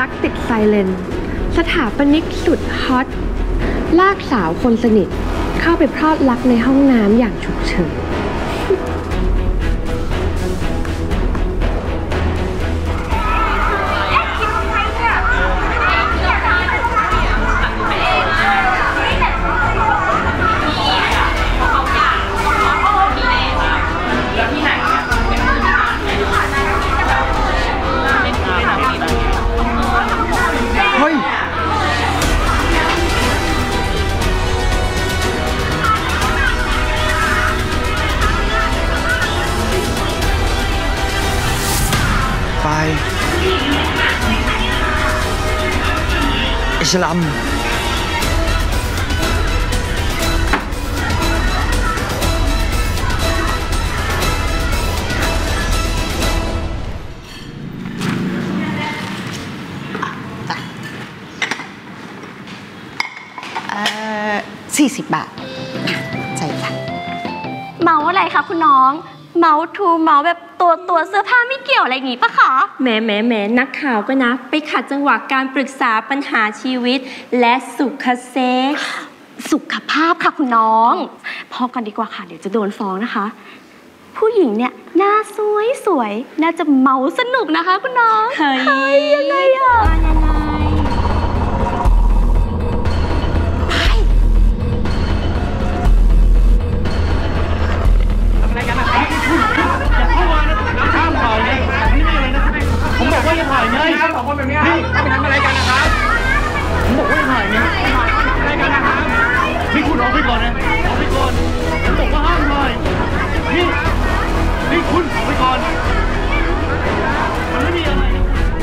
รักติดไซเลนสถาปนิกสุดฮอตลากสาวคนสนิทเข้าไปพลอดรักในห้องน้ำอย่างฉุกเฉินไอ้ฉลาม 40 บาทใช่ค่ะเมาอะไรคะคุณน้องเมาทูเมาแบบตัวเสื้อผ้าไม่เกี่ยวอะไรอย่างงี้ปะคะแหมนักข่าวก็นะไปขัดจังหวะการปรึกษาปัญหาชีวิตและสุขเซ็กสุขภาพค่ะคุณน้องพอกันดีกว่าค่ะเดี๋ยวจะโดนฟ้องนะคะผู้หญิงเนี่ยหน้าสวยน่าจะเมาสนุกนะคะคุณน้องเฮ้ยยังไงอะผมบอกว่าอย่าถ่ายไงสองคนแบบนี้นี่ไปทำอะไรกันนะครับผมบอกว่าอย่าถ่ายไงอะไรกันนะครับนี่คุณออกไปก่อนนะออกไปก่อนผมบอกว่าห้ามถ่ายนี่คุณออกไปก่อนมันไม่มีอะไร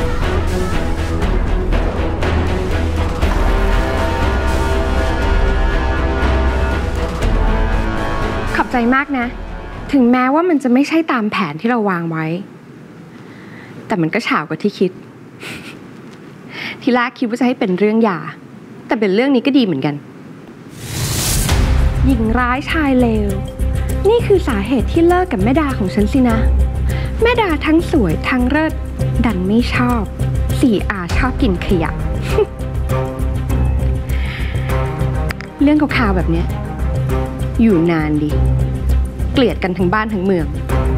ขอบใจมากนะถึงแม้ว่ามันจะไม่ใช่ตามแผนที่เราวางไว้แต่มันก็ฉาวกว่าที่คิด ทีแรกคิดว่าจะให้เป็นเรื่องหย่าแต่เป็นเรื่องนี้ก็ดีเหมือนกันหญิงร้ายชายเลวนี่คือสาเหตุที่เลิกกับแม่ดาของฉันสินะแม่ดาทั้งสวยทั้งเลิศดันไม่ชอบ4Rชอบกินขยะ เรื่องข่าวๆแบบเนี้ยอยู่นานดิเกลียดกันทั้งบ้านทั้งเมือง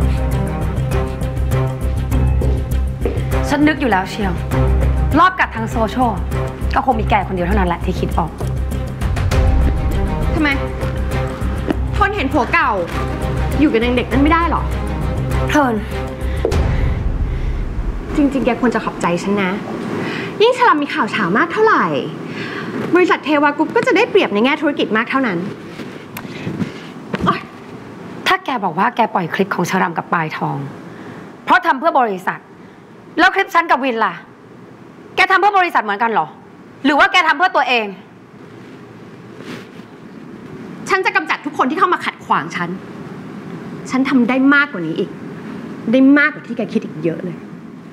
ฉันนึกอยู่แล้วเชียวรอบกัดทางโซเชียลก็คงมีแกคนเดียวเท่านั้นแหละที่คิดออกทำไมทนเห็นผัวเก่าอยู่กับนางเด็กนั้นไม่ได้หรอเพลินจริงๆแกควรจะขอบใจฉันนะยิ่งฉลามมีข่าวเฉามากเท่าไหร่บริษัทเทวากรุ๊ปก็จะได้เปรียบในแง่ธุรกิจมากเท่านั้นถ้าแกบอกว่าแกปล่อยคลิปของชรามกับปลายทองเพราะทำเพื่อบริษัทแล้วคลิปฉันกับวินล่ะแกทำเพื่อบริษัทเหมือนกันเหรอหรือว่าแกทำเพื่อตัวเองฉันจะกำจัดทุกคนที่เข้ามาขัดขวางฉันทำได้มากกว่านี้อีกได้มากกว่าที่แกคิดอีกเยอะเลย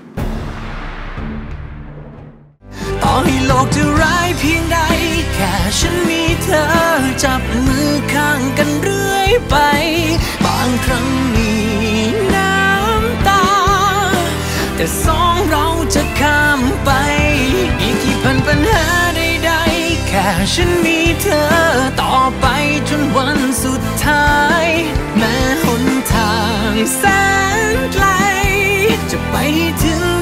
ต่อให้โลกจะร้ายเพียงใดแค่ฉันมีเธอจับมือข้างกันเรื่อยไปบางครั้งมีน้ำตาแต่สองเราจะข้ามไปอีกกี่พันปัญหาใดๆแค่ฉันมีเธอต่อไปจนวันสุดท้ายแม้หนทางแสนไกลจะไปให้ถึง